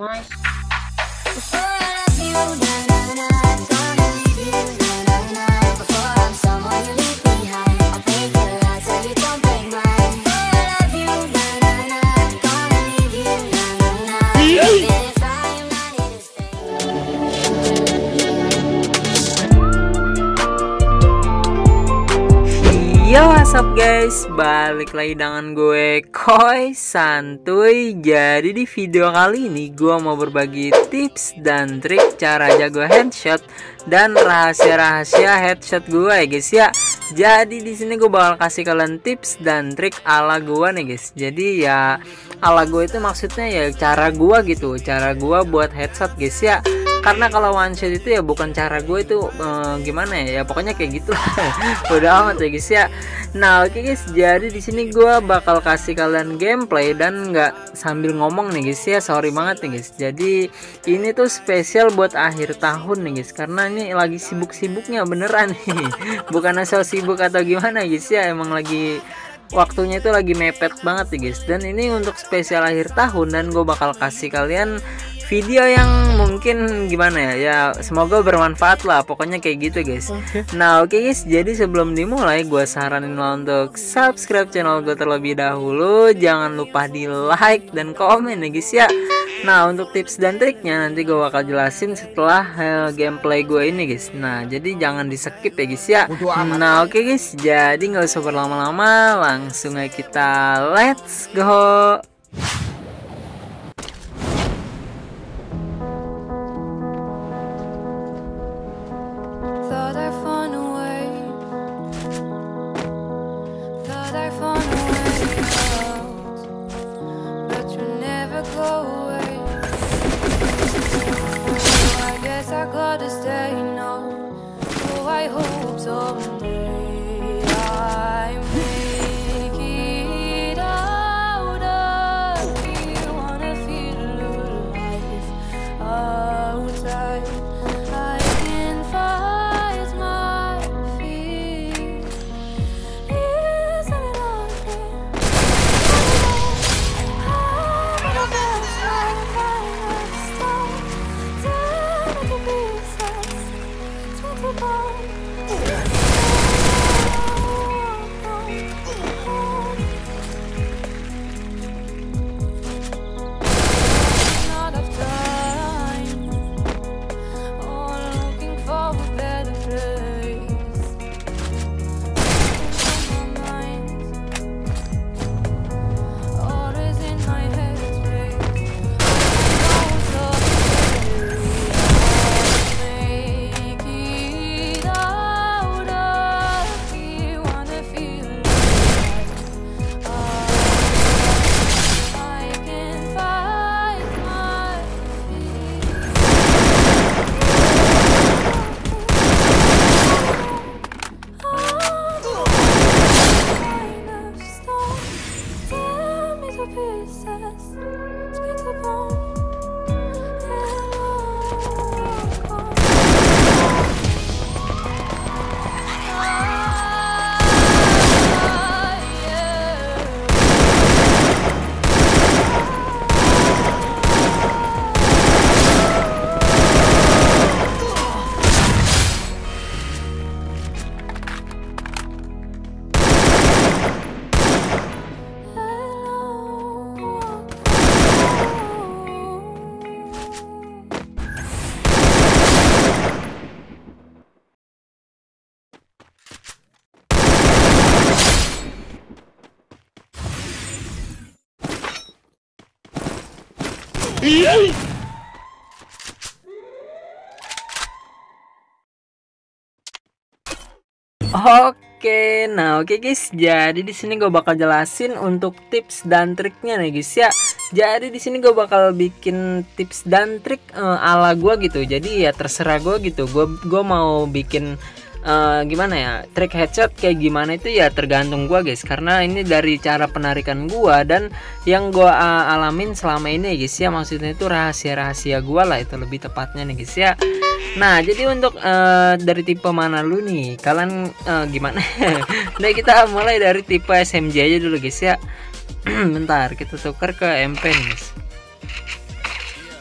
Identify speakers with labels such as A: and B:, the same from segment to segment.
A: Nice.
B: Yo, what's up guys, balik lagi dengan gue Koy Santuy. Jadi di video kali ini gue mau berbagi tips dan trik cara jago headshot dan rahasia-rahasia headshot gue ya guys ya. Jadi di sini gue bakal kasih kalian tips dan trik ala gue nih guys. Jadi ya ala gue itu maksudnya ya cara gue gitu, cara gue buat headshot guys ya. Karena kalau one shot itu ya bukan cara gue itu gimana ya pokoknya kayak gitu. Udah amat ya guys ya. Nah oke guys, jadi di sini gue bakal kasih kalian gameplay dan nggak sambil ngomong nih guys ya, sorry banget nih guys. Jadi ini tuh spesial buat akhir tahun nih guys, karena ini lagi sibuk-sibuknya beneran nih. Bukan asal sibuk atau gimana guys ya, emang lagi waktunya itu lagi mepet banget nih guys. Dan ini untuk spesial akhir tahun dan gue bakal kasih kalian video yang mungkin gimana ya semoga bermanfaat lah pokoknya kayak gitu guys. Nah oke guys, jadi sebelum dimulai gue saranin lo untuk subscribe channel gue terlebih dahulu, jangan lupa di like dan komen ya guys ya. Nah untuk tips dan triknya nanti gue bakal jelasin setelah gameplay gue ini guys. Nah jadi jangan di skip ya guys ya. Nah oke guys, jadi nggak usah berlama-lama, langsung aja kita let's go. Oke guys, jadi di sini gue bakal jelasin untuk tips dan triknya nih guys ya. Jadi di sini gue bakal bikin tips dan trik ala gue gitu. Jadi ya terserah gue gitu. Gue mau bikin gimana ya, trik headshot kayak gimana itu ya tergantung gua guys, karena ini dari cara penarikan gua dan yang gua alamin selama ini guys ya, maksudnya itu rahasia-rahasia gua lah, itu lebih tepatnya nih guys ya. Nah jadi untuk dari tipe mana lu nih kalian gimana? Nah kita mulai dari tipe SMG aja dulu guys ya. Bentar kita tukar ke MP nih guys.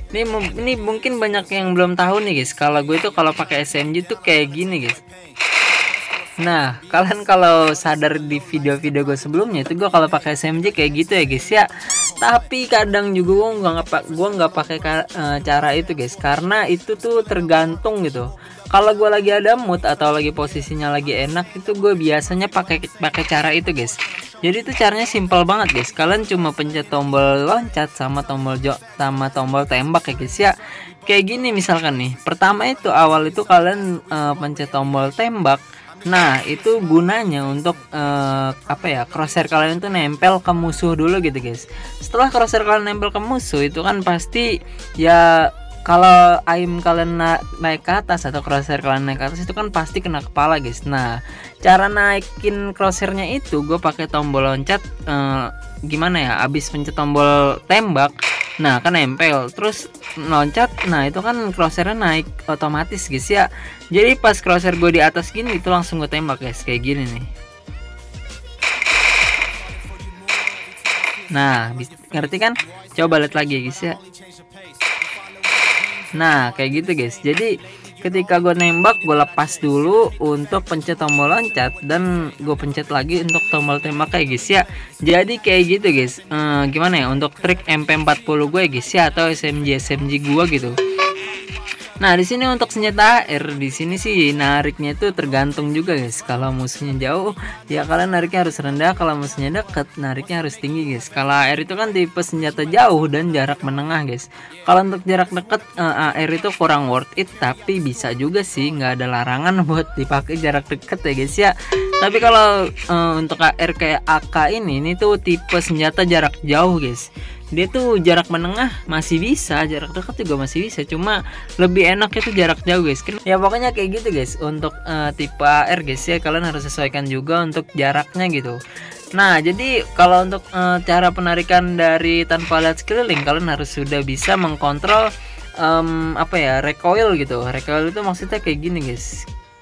B: Ini mungkin banyak yang belum tahu nih guys, kalau gue tuh kalau pakai SMG tuh kayak gini guys. Nah, kalian kalau sadar di video-video gue sebelumnya itu gue kalau pakai SMG kayak gitu ya guys ya. Tapi kadang juga gue nggak pakai cara itu guys, karena itu tuh tergantung gitu. Kalau gue lagi ada mood atau lagi posisinya lagi enak, itu gue biasanya pakai cara itu guys. Jadi itu caranya simpel banget guys. Kalian cuma pencet tombol loncat sama tombol tembak ya guys ya. Kayak gini misalkan nih. Pertama itu awal itu kalian pencet tombol tembak. Nah, itu gunanya untuk apa ya? Crosshair kalian itu nempel ke musuh dulu gitu, guys. Setelah crosshair kalian nempel ke musuh, itu kan pasti ya kalau aim kalian naik ke atas atau crosshair kalian naik ke atas itu kan pasti kena kepala, guys. Nah, cara naikin crosshairnya itu gue pakai tombol loncat, gimana ya? Abis pencet tombol tembak, nah kan nempel terus loncat, nah itu kan crosshairnya naik otomatis guys ya. Jadi pas crosshair gue di atas gini itu langsung gue tembak guys, kayak gini nih. Nah ngerti kan, coba lihat lagi guys ya. Nah kayak gitu guys. Jadi ketika gue nembak, gue lepas dulu untuk pencet tombol loncat dan gue pencet lagi untuk tombol tembak kayak guys ya. Jadi kayak gitu guys. Gimana ya untuk trik MP40 gue guys ya, atau SMG gue gitu. Nah di sini untuk senjata AR di sini sih nariknya itu tergantung juga guys. Kalau musuhnya jauh ya kalian nariknya harus rendah, kalau musuhnya dekat nariknya harus tinggi guys. Kalau AR itu kan tipe senjata jauh dan jarak menengah guys. Kalau untuk jarak dekat AR itu kurang worth it, tapi bisa juga sih, nggak ada larangan buat dipakai jarak dekat ya guys ya. Tapi kalau untuk AR kayak AK ini tuh tipe senjata jarak jauh guys. Dia tuh jarak menengah masih bisa, jarak dekat juga masih bisa, cuma lebih enak itu jarak jauh guys. Ya pokoknya kayak gitu guys. Untuk tipe AR guys ya, kalian harus sesuaikan juga untuk jaraknya gitu. Nah jadi kalau untuk cara penarikan dari tanpa lihat sekeliling, kalian harus sudah bisa mengkontrol apa ya, recoil gitu. Recoil itu maksudnya kayak gini guys.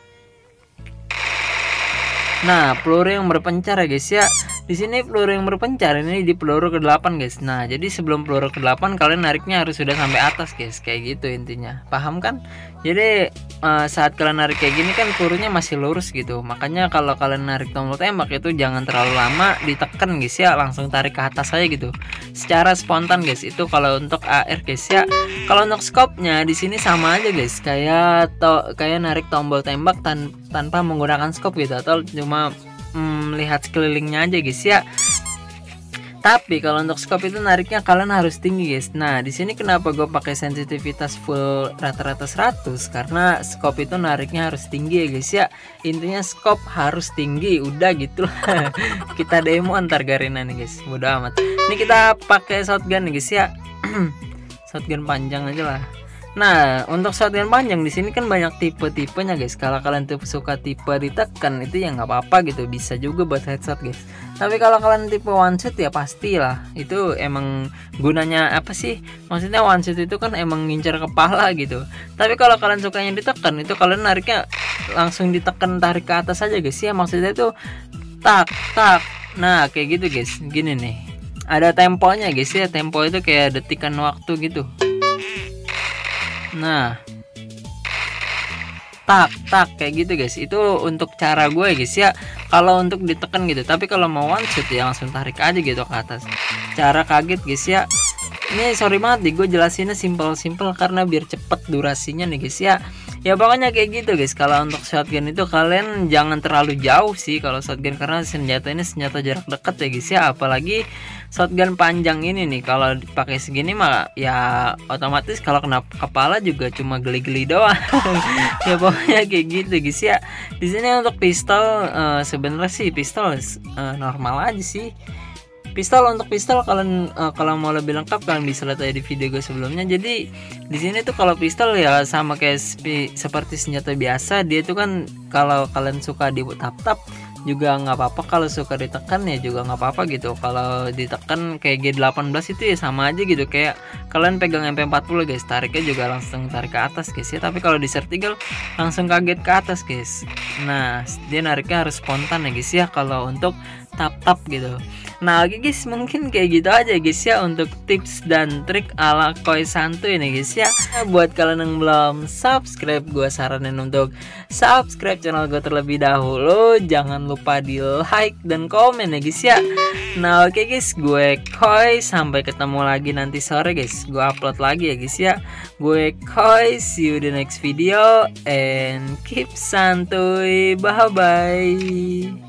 B: Nah peluru yang berpencar ya guys ya. Di sini peluru yang berpencar ini di peluru ke-8 guys. Nah, jadi sebelum peluru ke-8 kalian nariknya harus sudah sampai atas guys. Kayak gitu intinya. Paham kan? Jadi saat kalian narik kayak gini kan pelurunya masih lurus gitu. Makanya kalau kalian narik tombol tembak itu jangan terlalu lama ditekan guys ya, langsung tarik ke atas aja gitu. Secara spontan guys. Itu kalau untuk AR guys ya. Kalau untuk scope-nya di sini sama aja guys. Kayak narik tombol tembak tanpa menggunakan scope gitu, atau cuma melihat sekelilingnya aja guys ya. Tapi kalau untuk scope itu nariknya kalian harus tinggi guys. Nah di sini kenapa gue pakai sensitivitas full rata-rata 100, karena scope itu nariknya harus tinggi ya guys ya. Intinya scope harus tinggi, udah gitu lah. Kita demo antar garena nih guys, bodo amat. Ini kita pakai shotgun nih guys ya. Shotgun panjang aja lah. Nah untuk shotgun panjang di sini kan banyak tipe-tipenya guys. Kalau kalian tuh suka tipe ditekan itu ya nggak apa-apa gitu, bisa juga buat headshot guys. Tapi kalau kalian tipe one shot ya pastilah itu emang gunanya apa sih? Maksudnya one shot itu kan emang ngincer kepala gitu. Tapi kalau kalian sukanya ditekan itu kalian nariknya langsung ditekan, tarik ke atas aja guys ya. Maksudnya itu tak tak. Nah kayak gitu guys. Gini nih. Ada temponya guys ya. Tempo itu kayak detikan waktu gitu. Nah tak kayak gitu guys. Itu untuk cara gue guys ya, kalau untuk ditekan gitu. Tapi kalau mau one shot ya langsung tarik aja gitu ke atas. Cara kaget guys ya. Ini sorry banget nih gue jelasinnya simpel karena biar cepet durasinya nih guys ya. Ya pokoknya kayak gitu guys. Kalau untuk shotgun itu kalian jangan terlalu jauh sih kalau shotgun, karena senjata ini senjata jarak dekat ya guys ya. Apalagi shotgun panjang ini nih, kalau dipakai segini mah ya otomatis kalau kena kepala juga cuma geli-geli doang. Ya pokoknya kayak gitu guys ya. Di sini untuk pistol sebenarnya sih pistol normal aja sih. Untuk pistol kalian kalau mau lebih lengkap kalian bisa lihat aja di video gue sebelumnya. Jadi di sini tuh kalau pistol ya sama kayak seperti senjata biasa. Dia tuh kan kalau kalian suka di tap juga nggak apa-apa, kalau suka ditekan ya juga nggak apa-apa gitu. Kalau ditekan kayak G18 itu ya sama aja gitu, kayak kalian pegang MP40 guys, tariknya juga langsung tarik ke atas guys ya. Tapi kalau di Sertigal langsung kaget ke atas guys. Nah dia nariknya harus spontan ya guys ya kalau untuk tap gitu. Nah oke guys, mungkin kayak gitu aja guys ya untuk tips dan trik ala Koi Santuy nih guys ya. Buat kalian yang belum subscribe, gue saranin untuk subscribe channel gue terlebih dahulu. Jangan lupa di like dan komen ya guys ya. Nah oke guys, gue Koi, sampai ketemu lagi nanti sore guys. Gue upload lagi ya guys ya. Gue Koi, see you the next video and keep santuy. Bye bye.